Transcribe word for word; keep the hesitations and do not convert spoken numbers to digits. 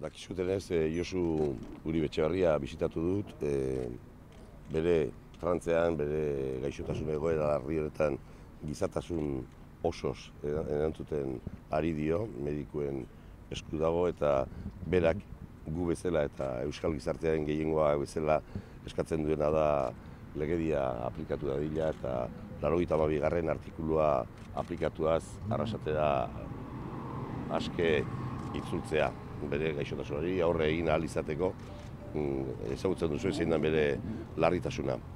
Dakizutenez, e, Josu Uribe Etxebarria bisitatu dut, e, bere trantzean, bere gaixotasun egoera larri honetan gizatasun osoz erantzuten ari dio, medikuen esku dago eta berak gu bezala eta euskal gizartearen gehiengoa bezala eskatzen duena da legedia aplikatu dadila eta laurogeita hamabigarren artikulua aplikatuaz arrasatera aske itzultzea bere gaixotasunari aurre egin ahal izateko, ezagutzen duzu zein da bere larritasuna.